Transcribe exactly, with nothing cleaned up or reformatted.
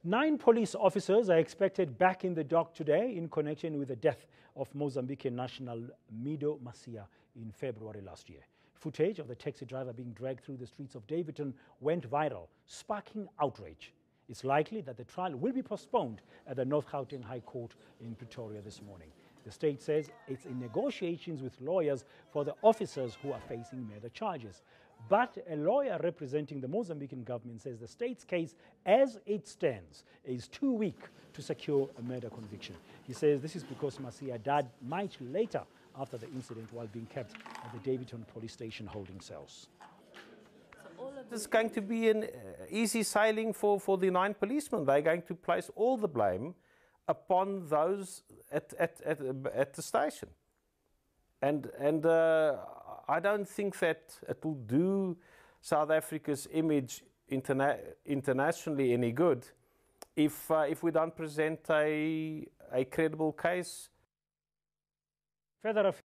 Nine police officers are expected back in the dock today in connection with the death of Mozambican national Mido Macia in February last year. Footage of the taxi driver being dragged through the streets of Daveyton went viral, sparking outrage. It's likely that the trial will be postponed at the North Gauteng High Court in Pretoria this morning. The state says it's in negotiations with lawyers for the officers who are facing murder charges. But a lawyer representing the Mozambican government says the state's case, as it stands, is too weak to secure a murder conviction. He says this is because Macia died much later after the incident while being kept at the Daveyton police station holding cells. This is going to be an easy sailing for, for the nine policemen. They're going to place all the blame upon those at, at, at, at the station. And, and uh, I don't think that it will do South Africa's image interna internationally any good if, uh, if we don't present a, a credible case. Further